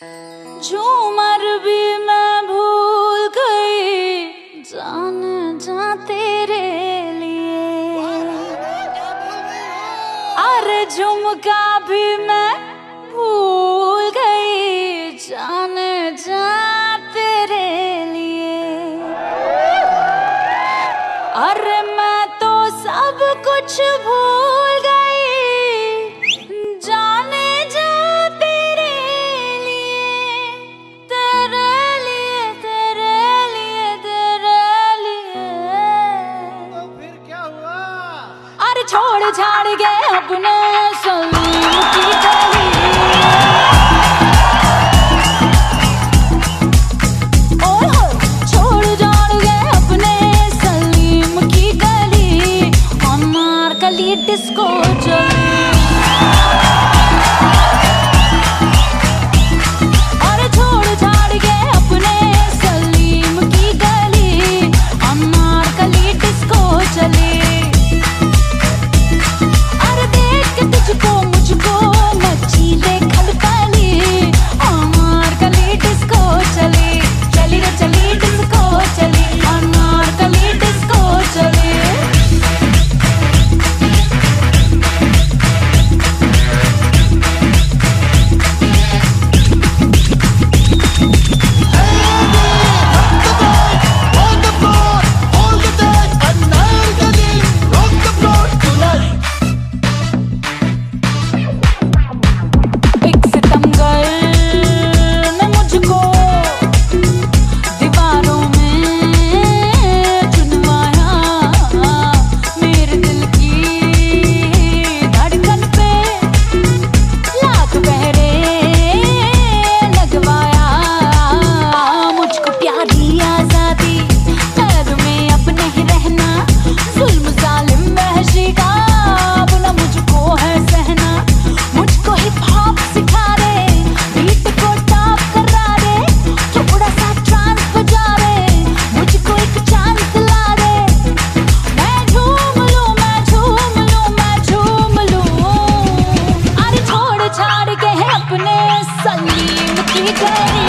झूमर भी मैं भूल गई जाने जा तेरे लिए। अरे झुमका भी मैं भूल गई जाने जा तेरे लिए। अरे मैं तो सब कुछ भूल गई जाने जा तेरे लिए, तेरे लिए, तेरे लिए, तेरे लिए। तो फिर क्या हुआ? अरे छोड़ छाड़ के अपने सलीम की गली, छोड़ छाड़ के अपने सलीम की गली, अनारकली डिस्को चली। अरे छोड़ छाड़ के अपने सलीम की गली, अनारकली डिस्को चली। अरे देख के तुझको मुझको मची ले खलबली, अनारकली डिस्को चली। चली रे चली डिस्को चली, अनारकली डिस्को चली। एक सितमगर ने मुझको दीवारों में चुनवाया, मेरे दिल की धड़कन पे लाख पहरे लगवाया। मुझको प्यारी आजादी, कैद में अपने ही रहना, जुल्म जालिम वहशी का बुना मुझको है सहना। मुझको हिप हॉप सिखा रे, बीट को टॉप करा रे, थोड़ा सा ट्रांस बजा रे, मुझको एक चांस ला रे। मैं झूम लूं, मैं झूम लूं, मैं झूम लूं। अरे छोड़ छाड़ के अपने सलीम की गली,